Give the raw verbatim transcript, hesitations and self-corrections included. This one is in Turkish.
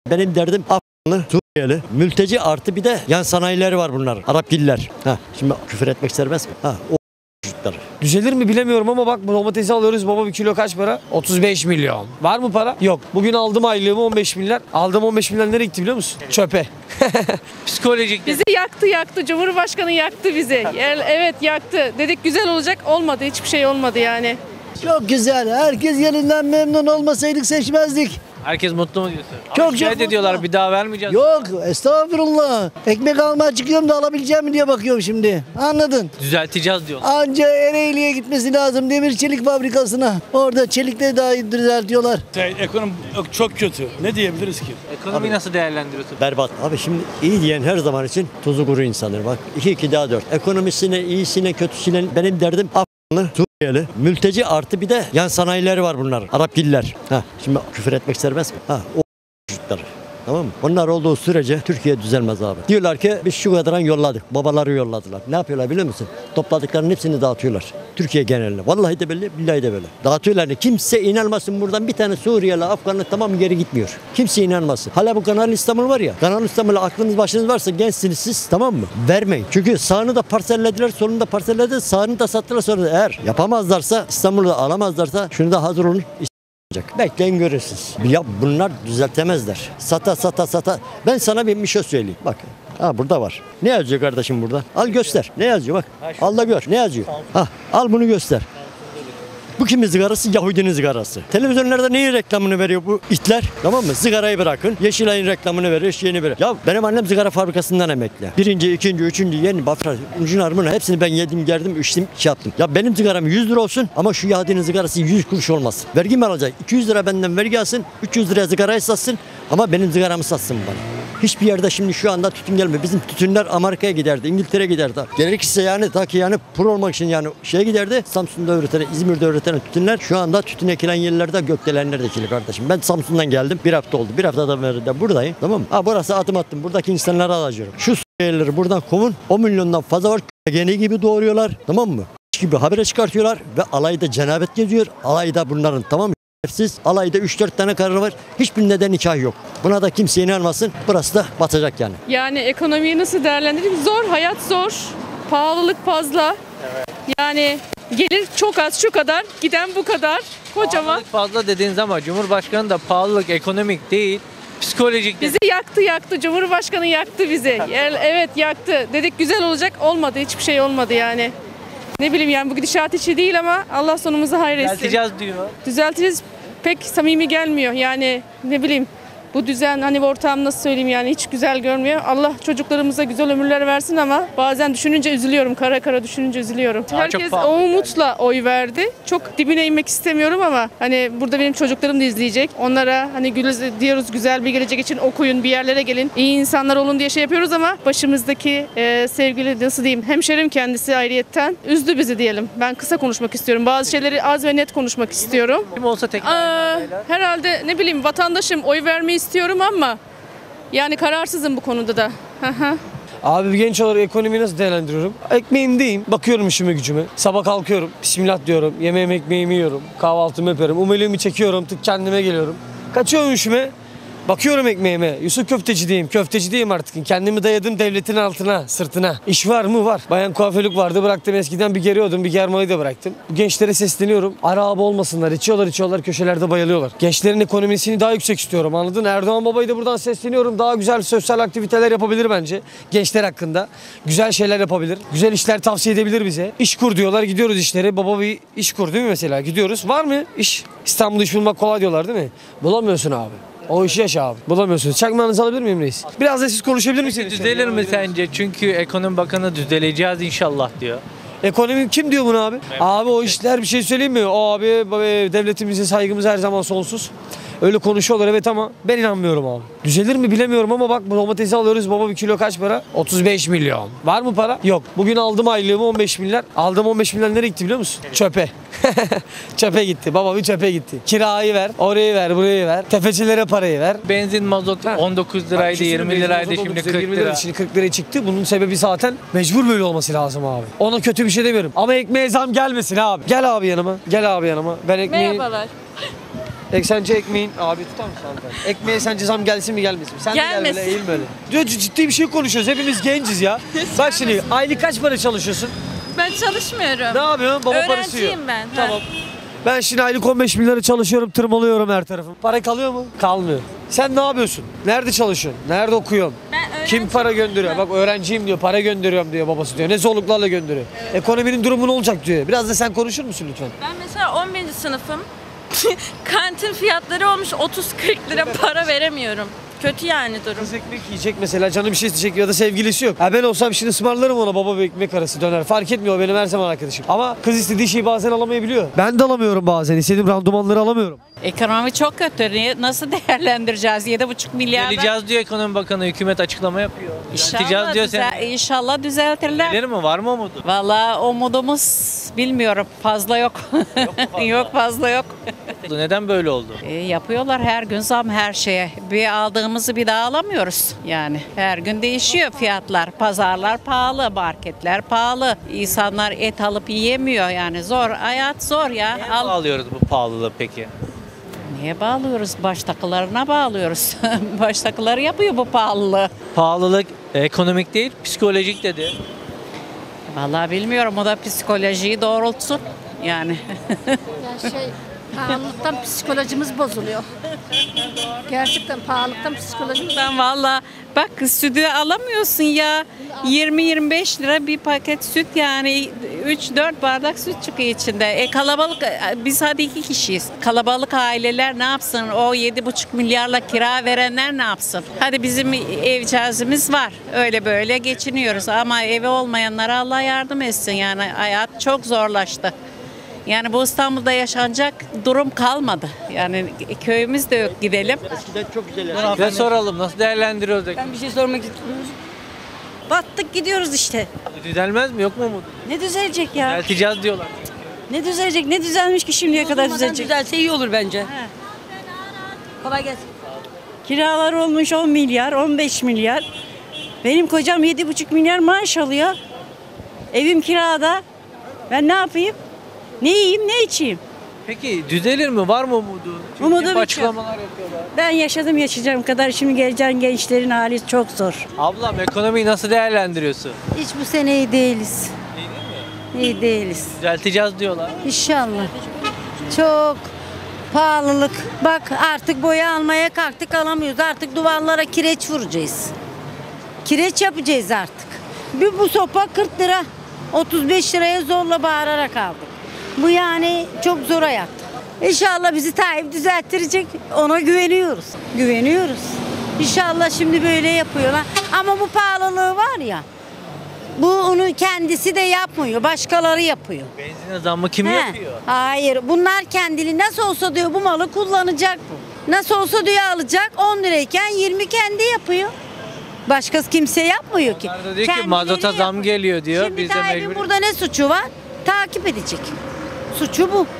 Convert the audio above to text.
Benim derdim Afganlı, Suriyeli, mülteci artı bir de yan sanayileri var bunların. Arapgiller. Ha, şimdi küfür etmek serbest mi? Ha, o çocuklar. Düzelir mi bilemiyorum ama bak domatesi alıyoruz baba, bir kilo kaç para? otuz beş milyon. Var mı para? Yok. Bugün aldım aylığımı on beş milyar. Aldığım on beş milyar nereye gitti biliyor musun? Çöpe. Psikolojik. Bizi yaktı yaktı. Cumhurbaşkanı yaktı bizi. Evet yaktı. Dedik güzel olacak, olmadı. Hiçbir şey olmadı yani. Çok güzel. Herkes yerinden memnun olmasaydık seçmezdik. Herkes mutlu mu diyorsun? Çok Ama şikayet çok ediyorlar, mutlu. bir daha vermeyeceğiz. Yok estağfurullah. Ekmek almaya çıkıyorum da alabileceğim mi diye bakıyorum şimdi. Anladın? Düzelteceğiz diyorlar. Anca Ereğli'ye gitmesi lazım, demir çelik fabrikasına. Orada çelikleri daha iyi düzeltiyorlar. Ekonomi çok kötü. Ne diyebiliriz ki? Ekonomiyi nasıl değerlendiriyorsun? Berbat. Abi şimdi iyi diyen her zaman için tuzu kuru insandır. Bak iki iki daha dört. Ekonomisine, iyisine, kötüsüne benim derdim Afganlı, Suriyeli, mülteci artı bir de yan sanayileri var bunların. Arapgiller. Ha, şimdi küfür etmek serbest mi? Ha, o çocuklar. Tamam mı? Onlar olduğu sürece Türkiye düzelmez abi. Diyorlar ki biz şu kadarını yolladık. Babaları yolladılar. Ne yapıyorlar biliyor musun? Topladıklarının hepsini dağıtıyorlar. Türkiye geneline. Vallahi de böyle, billahi de böyle. Dağıtıyorlar. Kimse inanmasın, buradan bir tane Suriyeli, Afganlı tamam geri gitmiyor. Kimse inanmasın. Hala bu Kanal İstanbul var ya. Kanal İstanbul'a aklınız başınız varsa gençsiniz siz, tamam mı? Vermeyin. Çünkü sağını da parsellediler, solunu da parsellediler, sağını da sattılar, sonra da eğer yapamazlarsa, İstanbul'u da alamazlarsa şunu da hazır olun. Bekleyin görürsünüz. Ya bunlar düzeltemezler. Sata sata sata. Ben sana bir şey söyleyeyim. Bak. Ha burada var. Ne yazıyor kardeşim burada? Al göster. Ne yazıyor bak. Al da gör. Ne yazıyor? Ha, al bunu göster. Bu kimin sigarası? Yahudinin sigarası. Televizyonlarda neyin reklamını veriyor bu itler? Tamam mı? Sigarayı bırakın. Yeşilay'ın reklamını veriyor. Şeyini veriyor. Ya benim annem sigara fabrikasından emekli. Birinci, ikinci, üçüncü, yeni bafra, ucun armını hepsini ben yedim, geldim, içtim, şey yaptım. Ya benim sigaram yüz lira olsun ama şu Yahudinin sigarası yüz kuruş olmasın. Vergi mi alacak? iki yüz lira benden vergi alsın, üç yüz liraya sigarayı satsın ama benim sigaramı satsın bana. Hiçbir yerde şimdi şu anda tütün gelmiyor. Bizim tütünler Amerika'ya giderdi, İngiltere'ye giderdi. Gerekirse yani ta ki yani pro olmak için yani şeye giderdi. Samsun'da üretilen, İzmir'de üretilen tütünler şu anda tütün ekilen yerlerde gökdelenler ekili kardeşim. Ben Samsun'dan geldim. Bir hafta oldu. Bir haftadan beri de buradayım. Tamam mı? Ha burası adım attım. Buradaki insanları alacağım. Şu Suriyelileri buradan kovun. on milyondan fazla var. Gene gibi doğuruyorlar. Tamam mı? Gibi habere çıkartıyorlar ve alayda cenabet geziyor. Alayda bunların, tamam mı? Siz alayda üç dört tane karı var. Hiçbir neden nikah yok. Buna da kimse inanmasın. Burası da batacak yani. Yani ekonomiyi nasıl değerlendireyim? Zor, hayat zor. Pahalılık fazla. Evet. Yani gelir çok az, şu kadar. Giden bu kadar. Kocaman. Pahalılık fazla dediğiniz ama Cumhurbaşkanı da pahalılık ekonomik değil, psikolojik. Bizi yaktı yaktı. Cumhurbaşkanı yaktı bizi. Evet yaktı. Dedik güzel olacak. Olmadı. Hiçbir şey olmadı yani. Ne bileyim yani bu gidişat içi değil ama Allah sonumuzu hayretsin. Düzelteceğiz diyor. Düzelteceğiz pek samimi gelmiyor. Yani ne bileyim bu düzen hani bu ortam nasıl söyleyeyim yani hiç güzel görmüyor. Allah çocuklarımıza güzel ömürler versin ama bazen düşününce üzülüyorum. Kara kara düşününce üzülüyorum. Daha Herkes o umutla oy verdi. Çok dibine inmek istemiyorum ama hani burada benim çocuklarım da izleyecek. Onlara hani diyoruz güzel bir gelecek için okuyun, bir yerlere gelin, iyi insanlar olun diye şey yapıyoruz ama başımızdaki e, sevgili nasıl diyeyim hemşerim kendisi ayrıyetten üzdü bizi diyelim. Ben kısa konuşmak istiyorum. Bazı şeyleri az ve net konuşmak istiyorum. Kim olsa tek Aa, herhalde ne bileyim vatandaşım oy vermeyi istiyorum ama yani kararsızım bu konuda da. Abi bir genç olarak ekonomiyi nasıl değerlendiriyorum? Ekmeğimdeyim. Bakıyorum işime gücüme. Sabah kalkıyorum. Bismillah diyorum. Yemeğimi ekmeğimi yiyorum. Kahvaltımı yapıyorum. Umeliğimi çekiyorum. Tık kendime geliyorum. Kaçıyorum işime. Bakıyorum ekmeğime. Yusuf köftecideyim. Köftecideyim artık. Kendimi dayadım devletin altına, sırtına. İş var mı? Var. Bayan kuaförlük vardı. Bıraktım eskiden bir geriyordum. Bir germayı da bıraktım. Bu gençlere sesleniyorum. Araba olmasınlar. İçiyorlar içiyorlar. Köşelerde bayılıyorlar. Gençlerin ekonomisini daha yüksek istiyorum. Anladın? Erdoğan babayı da buradan sesleniyorum. Daha güzel sosyal aktiviteler yapabilir bence. Gençler hakkında. Güzel şeyler yapabilir. Güzel işler tavsiye edebilir bize. İş kur diyorlar. Gidiyoruz işlere. Baba bir iş kur değil mi mesela? Gidiyoruz. Var mı iş? İstanbul'da iş bulmak kolay diyorlar değil mi? Bulamıyorsun abi. O işi yaşa abi. Bulamıyorsunuz. Çakmağınızı alabilir miyim reis? Biraz da siz konuşabilir misiniz? Düzelir mi sence? Çünkü ekonomi bakanı düzeleceğiz inşallah diyor. Ekonomi kim diyor bunu abi? Evet. Abi o işler bir şey söyleyeyim mi? O abi devletimize saygımız her zaman sonsuz. Öyle konuşuyorlar evet ama ben inanmıyorum abi. Düzelir mi bilemiyorum ama bak domatesi alıyoruz baba, bir kilo kaç para? otuz beş milyon. Var mı para? Yok. Bugün aldım aylığımı on beş milyar. Aldığım on beş milyar nereye gitti biliyor musun? Çöpe. Çöpe gitti. Baba bir çöpe gitti. Kirayı ver, orayı ver, burayı ver. Tefecilere parayı ver. Benzin, mazot on dokuz liraydı, yirmi liraydı, şimdi kırk lira. Şimdi kırk liraya çıktı. Bunun sebebi zaten mecbur böyle olması lazım abi. Ona kötü bir şey demiyorum. Ama ekmeğe zam gelmesin abi. Gel abi yanıma. Gel abi yanıma. Ben ekmeği... Merhabalar. Ek sence ekmeğin... Abi tutar mısın hanımefendi? Ekmeğe sence zam gelsin mi gelmesin mi? Sen de gel Gelmesin. böyle eğil böyle. Diyor ciddi bir şey konuşuyoruz. Hepimiz genciz ya. Bak şimdi aylık kaç para çalışıyorsun? Ben çalışmıyorum. Ne yapıyorsun? Baba parası yiyor. Öğrenciyim ben. Tamam. Ben şimdi aylık on beş bin lira çalışıyorum, tırmalıyorum her tarafım. Para kalıyor mu? Kalmıyor. Sen ne yapıyorsun? Nerede çalışıyorsun? Nerede okuyorsun? Ben öğrenciyim. Kim para gönderiyor? Bak öğrenciyim diyor, para gönderiyorum diyor babası diyor. Ne zorluklarla gönderiyor. Ekonominin durumu ne olacak diyor. Biraz da sen konuşur musun lütfen? Ben mesela on birinci sınıfım. Kantin fiyatları olmuş otuz kırk lira para veremiyorum. Kötü yani durum. Kız ekmek yiyecek mesela, canı bir şey isteyecek ya da sevgilisi yok. Ha ben olsam şimdi ısmarlarım ona baba bir ekmek arası döner. Fark etmiyor, o benim her zaman arkadaşım. Ama kız istediği şeyi bazen alamayabiliyor. Ben de alamıyorum bazen. İstediğim randımanları alamıyorum. Ekonomi çok kötü. Niye- Nasıl değerlendireceğiz? yedi buçuk milyar. Düzeleceğiz diyor Ekonomi Bakanı, hükümet açıklama yapıyor. Düzelteceğiz İnşallah, diyor düzel- sen. inşallah düzeltirler. Gelir mi? Var mı umudu? Valla umudumuz bilmiyorum. Fazla yok. Yok fazla yok. Neden böyle oldu? E, yapıyorlar her gün zam her şeye. Bir aldığımızı bir daha alamıyoruz. Yani her gün değişiyor fiyatlar. Pazarlar pahalı, marketler pahalı. İnsanlar et alıp yiyemiyor yani. Zor. Hayat zor ya. Neye Al- bağlıyoruz bu pahalılığı peki? Niye bağlıyoruz? Baştakilerine bağlıyoruz. Baştakileri yapıyor bu pahalılığı. Pahalılık ekonomik değil, psikolojik dedi. Vallahi bilmiyorum, o da psikolojiyi doğrultsun yani. Ya şey pahalılıktan psikolojimiz bozuluyor. Gerçekten pahalılıktan psikolojimiz Ben vallahi bak sütü alamıyorsun ya. yirmi yirmi beş lira bir paket süt, yani üç dört bardak süt çıkıyor içinde. E kalabalık, biz hadi iki kişiyiz. Kalabalık aileler ne yapsın? O yedi buçuk milyarla kira verenler ne yapsın? Hadi bizim evcazımız var. Öyle böyle geçiniyoruz ama evi olmayanlara Allah yardım etsin. Yani hayat çok zorlaştı. Yani bu İstanbul'da yaşanacak durum kalmadı. Yani köyümüz de yok, gidelim. Eskiden çok güzel. Ve soralım, nasıl değerlendiriyoruz? Ben bir şey sormak istiyorum. Battık gidiyoruz işte. Düzelmez mi? Yok mu umudu? Ne düzelecek ya? Düzelteceğiz diyorlar. Ne düzelecek? Ne düzelmiş ki şimdiye kadar düzelecek? Düzelse iyi olur bence. Kolay gelsin. Kiralar olmuş on milyar, on beş milyar. Benim kocam yedi buçuk milyar maaş alıyor. Evim kirada. Ben ne yapayım? Ne yiyeyim, ne içeyim? Peki düzelir mi? Var mı umudu? Çünkü Umudum hep hiç yok. açıklamalar yapıyorlar. Ben yaşadım yaşayacağım kadar. Şimdi geleceğin gençlerin hali çok zor. Ablam ekonomiyi nasıl değerlendiriyorsun? hiç bu sene iyi değiliz. İyi değiliz. Düzelteceğiz diyorlar. İnşallah. Çok pahalılık. Bak artık boya almaya kalktık alamıyoruz. Artık duvarlara kireç vuracağız. Kireç yapacağız artık. Bir bu sopa kırk lira. otuz beş liraya zorla bağırarak aldık. Bu yani çok zor hayat. İnşallah bizi Tayyip düzelttirecek. Ona güveniyoruz. Güveniyoruz. İnşallah şimdi böyle yapıyorlar. Ama bu pahalılığı var ya. Bu onu kendisi de yapmıyor. Başkaları yapıyor. Benzine zammı kim He. yapıyor? Hayır. Bunlar kendini nasıl olsa diyor bu malı kullanacak. Nasıl olsa diyor alacak. on lirayken yirmi kendi yapıyor. Başkası kimse yapmıyor ki. Onlar da diyor ki Kendileri mazota zam yapıyor. geliyor diyor. Şimdi Biz de Tayyip'in mecbur. burada ne suçu var? Takip edecek. Suçu bu.